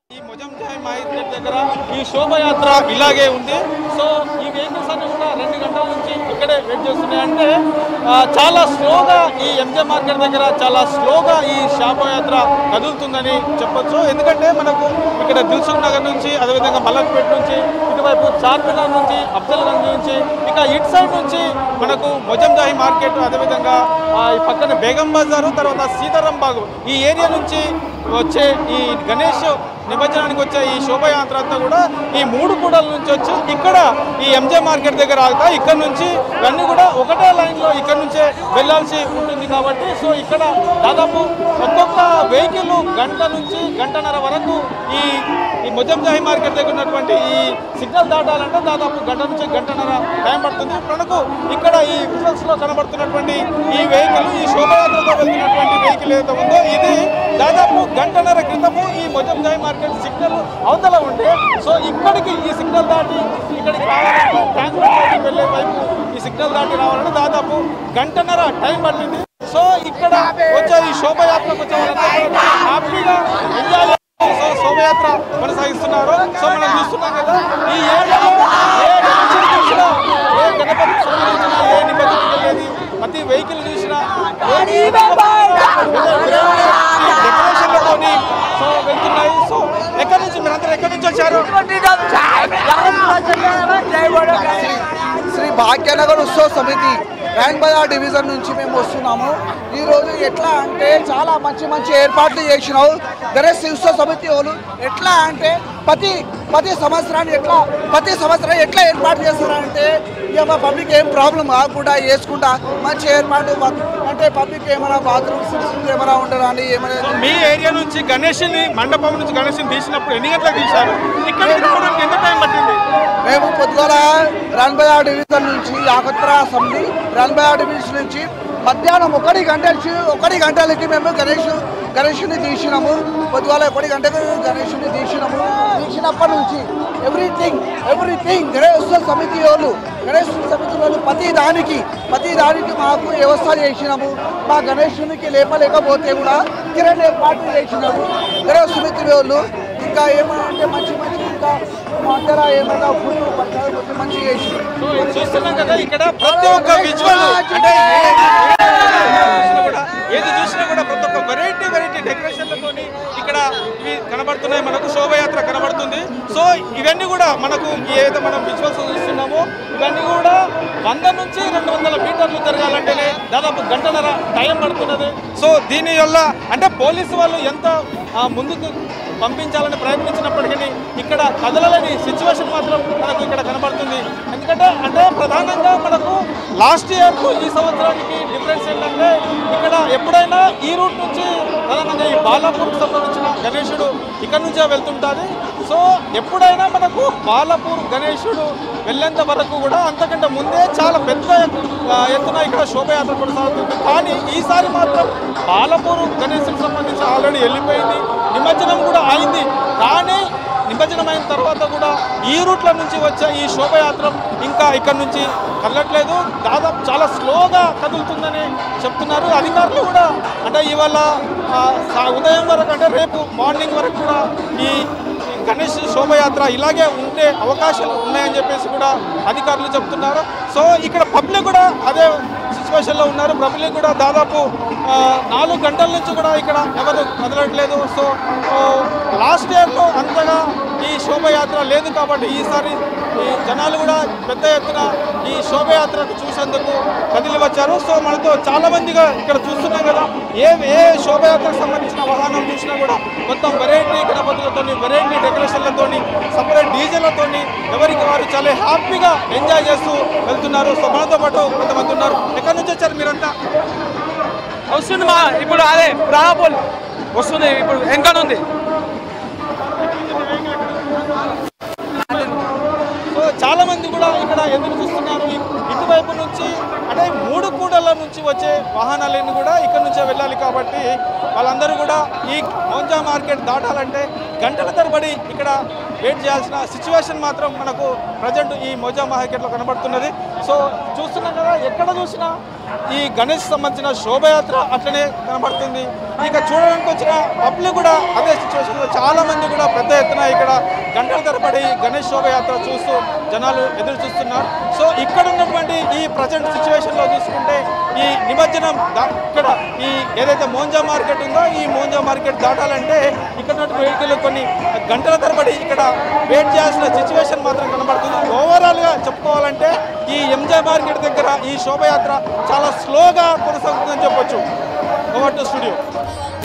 ఈ మొజంజాయి మార్కెట్ దగ్గర ఈ శోభయాత్ర ఇలాగే ఉంది. సో ఈ వెహికల్స్ అన్ని కూడా 2 గంటల నుంచి ఇక్కడే వెయిట్ చేస్తున్నాయి. అంటే చాలా స్లోగా ఈ ఎంజే మార్కెట్ దగ్గర చాలా స్లోగా ఈ శోభయాత్ర కదులుతుందని చెప్పొచ్చు. ఎందుకంటే మనకు ఇక్కడ దిల్సుఖ్ నగర్ నుంచి, అదేవిధంగా మలక్పేట్ నుంచి, ఇటువైపు చార్మినార్ నుంచి, అఫ్జల్గంజ్ నుంచి, ఇక ఇటు సైడ్ నుంచి మనకు మొజంజాయి మార్కెట్, అదేవిధంగా ఈ పక్కన బేగం బజారు, తర్వాత సీతారాం బాగు ఈ ఏరియా నుంచి వచ్చే ఈ గణేష్ నిమజ్జనానికి వచ్చే ఈ శోభయాత్ర అంతా కూడా ఈ 3 కూడల నుంచి వచ్చి ఇక్కడ ఈ ఎంజే మార్కెట్ దగ్గర ఆగుతాయి. ఇక్కడ నుంచి ఇవన్నీ కూడా ఒకటే లైన్లో ఇక్కడ నుంచే వెళ్ళాల్సి ఉంటుంది కాబట్టి సో ఇక్కడ దాదాపు ఒక్కొక్క వెహికల్ గంట నుంచి గంటన్నర వరకు ఈ మొజంజాయి మార్కెట్ దగ్గర ఉన్నటువంటి ఈ సిగ్నల్ దాటాలంటే దాదాపు గంట నుంచి గంటన్నర టైం పడుతుంది. మనకు ఇక్కడ ఈ విజువల్స్లో కనబడుతున్నటువంటి ఈ వెహికల్, ఈ శోభయాత్రతో వెళ్తున్నటువంటి వెహికల్ ఏదైతే ఉందో ఇది దాదాపు గంటన్నర క్రితము ఈ మొజంజాయి మార్కెట్ సిగ్నల్ అవతల ఉంటే సో ఇక్కడికి ఈ సిగ్నల్ దాటి ఇక్కడికి రావాలంటే ట్యాంక్ వెళ్ళే వైపు ఈ సిగ్నల్ దాటి రావాలంటే దాదాపు గంటన్నర టైం పట్టింది. సో ఇక్కడ వచ్చే ఈ శోభయాత్రకు వచ్చే వాళ్ళంతా హ్యాపీగా ఎంజాయ్ శోభయాత్ర కొనసాగిస్తున్నారు. సో మనం చూస్తున్నాం కదా ఈ ఏరియాలో ఏ గణపతి చూసినా, ఏ గణపతి సంబంధించిన ఏ నిమజ్జనం వెళ్ళేది, ప్రతి వెహికల్ చూసినా డెకరేషన్లతోని సో వెళ్తున్నాయి. సో ఎక్కడి నుంచి మీరందరూ ఎక్కడి నుంచి వచ్చారు? శ్రీ భాగ్యనగర్ ఉత్సవ సమితి ర్యాంక్ బజార్ డివిజన్ నుంచి మేము వస్తున్నాము. ఈరోజు ఎట్లా అంటే చాలా మంచి ఏర్పాట్లు చేసినావు గణేష్ ఉత్సవ సమితి వాళ్ళు. ఎట్లా అంటే ప్రతి సంవత్సరం ఎట్లా ఏర్పాటు చేస్తారంటే ఇక మా పబ్లిక్ ఏం ప్రాబ్లం కాకుండా వేసుకుంటా మంచి ఏర్పాటు. అంటే పబ్లిక్ ఏమైనా బాత్రూమ్స్ ఏమైనా ఉండరా అని ఏమైనా. మీ ఏరియా నుంచి గణేష్ని మండపం నుంచి గణేష్ని తీసినప్పుడు ఎన్ని గంటలకు తీశారు? ఇక్కడ ఎంత టైం పట్టింది? మేము పొద్దుగల ర్యాంక్ బజార్ డివిజన్ నుంచి యాకత్ర అసెంబ్లీ ర్యాంక్ బజార్ డివిజన్ నుంచి మధ్యాహ్నం 1 గంటలకి మేము గణేష్ని తీసినాము. పొద్దుగాల 1 గంటకు గణేష్ని తీసినప్పటి నుంచి ఎవ్రీథింగ్ గణేష్ ఉత్సవ సమితి వాళ్ళు ప్రతి దానికి మాకు వ్యవస్థ చేసినాము. మా గణేషునికి లేపలేకపోతే కూడా కిరణ్ ఏర్పాటు చేసినాము గణేష్ సమితి వాళ్ళు. ఇంకా ఏమైనా అంటే మంచి ఇంకా అందరూ ఏమైనా ఫుడ్ మంచిగా చేసినాం. చూస్తున్నాం కదా ఇక్కడ ప్రతి ఒక్క విజువల్ అంటే ఏది చూసినా కూడా ప్రతి ఒక్క వెరైటీ డెకరేషన్లతో ఇక్కడ ఇవి కనబడుతున్నాయి. మనకు శోభయాత్ర కనబడుతుంది. సో ఇవన్నీ కూడా మనకు ఏదైతే మనం విజువల్స్ చూస్తున్నామో ఇవన్నీ కూడా 100 నుంచి 200 మీటర్లు జరగాలంటేనే దాదాపు గంటన్నర టైం పడుతున్నది. సో దీనివల్ల అంటే పోలీసు వాళ్ళు ఎంత ముందుకు పంపించాలని ప్రయత్నించినప్పటికీ ఇక్కడ కదలలేని సిచ్యువేషన్ మాత్రం మనకు ఇక్కడ కనబడుతుంది. ఎందుకంటే ప్రధానంగా మనకు లాస్ట్ ఇయర్కు ఈ సంవత్సరానికి డిఫరెన్స్ ఏంటంటే ఇక్కడ ఎప్పుడైనా ఈ రూట్ నుంచి ప్రధానంగా ఈ బాలాపూర్కి సంబంధించిన గణేశుడు ఇక్కడ నుంచే వెళ్తుంటుంది. సో ఎప్పుడైనా మనకు బాలాపూర్ గణేశుడు వెళ్ళేంత వరకు కూడా అంతకంటే ముందే చాలా పెద్ద ఎత్తున ఇక్కడ శోభయాత్ర కొనసాగుతుంది. కానీ ఈసారి మాత్రం బాలాపూర్ గణేశుడికి సంబంధించి ఆల్రెడీ వెళ్ళిపోయింది, నిమజ్జనం కూడా అయింది. కానీ నిమజ్జనం అయిన తర్వాత కూడా ఈ రూట్ల నుంచి వచ్చే ఈ శోభయాత్ర ఇంకా ఇక్కడ నుంచి కదలట్లేదు. దాదాపు చాలా స్లోగా కదులుతుందని చెప్తున్నారు అధికారులు కూడా. అంటే ఇవాళ ఉదయం వరకు అంటే రేపు మార్నింగ్ వరకు కూడా ఈ గణేష్ శోభయాత్ర ఇలాగే ఉండే అవకాశాలు ఉన్నాయని చెప్పేసి కూడా అధికారులు చెప్తున్నారు. సో ఇక్కడ పబ్లిక్ కూడా అదే సిచ్యువేషన్లో ఉన్నారు. పబ్లిక్ కూడా దాదాపు 4 గంటల నుంచి కూడా ఇక్కడ ఎవరు కదలట్లేదు. సో లాస్ట్ ఇయర్లో అంతగా ఈ శోభయాత్ర లేదు కాబట్టి ఈసారి ఈ జనాలు కూడా పెద్ద ఎత్తున ఈ శోభయాత్రకు చూసేందుకు కదిలి వచ్చారు. సో మనతో చాలామందిగా ఇక్కడ చూస్తున్నాం కదా ఏ శోభయాత్రకు సంబంధించిన వాహనం చూసినా కూడా మొత్తం వెరైటీ గణపతులతో, వెరైటీ డెకరేషన్లతో, సపరేట్ డీజేలతో ఎవరికి వారు చాలా హ్యాపీగా ఎంజాయ్ చేస్తూ వెళ్తున్నారు. సో మనతో పాటు కొంతమంది ఉన్నారు. ఎక్కడి నుంచి వచ్చారు మీరంతా? వస్తుంది మా ఇప్పుడు అదే రాబోల్ వస్తుంది, ఇప్పుడు వెనకాల ఉంది. సో చాలా మంది కూడా ఇక్కడ ఎదురు చూస్తున్నారు. ఇటువైపు నుంచి అంటే 3 కూడల నుంచి వచ్చే వాహనాలన్నీ కూడా ఇక్కడ నుంచే వెళ్ళాలి కాబట్టి వాళ్ళందరూ కూడా ఈ మౌంజా మార్కెట్ దాటాలంటే గంటల తరబడి ఇక్కడ వెయిట్ చేయాల్సిన సిచ్యువేషన్ మాత్రం మనకు ప్రజెంట్ ఈ మౌజా మార్కెట్లో కనబడుతున్నది. సో చూస్తున్నాం కదా ఎక్కడ చూసినా ఈ గణేష్ సంబంధించిన శోభయాత్ర అట్లనే కనబడుతుంది. ఇక చూడడానికి వచ్చిన పబ్లిక్ కూడా అదే సిచ్యువేషన్లో చాలామంది కూడా పెద్ద ఎత్తున ఇక్కడ గంటల తరబడి గణేష్ శోభయాత్ర చూస్తూ జనాలు ఎదురు చూస్తున్నారు. సో ఇక్కడ ఉన్నటువంటి ఈ ప్రజెంట్ సిచ్యువేషన్లో చూసుకుంటే ఈ నిమజ్జనం ఇక్కడ ఈ ఏదైతే మోంజా మార్కెట్ ఉందో ఈ మోంజా మార్కెట్ దాటాలంటే ఇక్కడ వెహికల్ కొన్ని గంటల తరబడి ఇక్కడ వెయిట్ చేయాల్సిన సిచ్యువేషన్ మాత్రం కనబడుతుంది. ఓవరాల్గా చెప్పుకోవాలంటే ఈ ఎంజే మార్కెట్ దగ్గర ఈ శోభయాత్ర చాలా స్లోగా కొనసాగుతుందని చెప్పొచ్చు. Over to studio.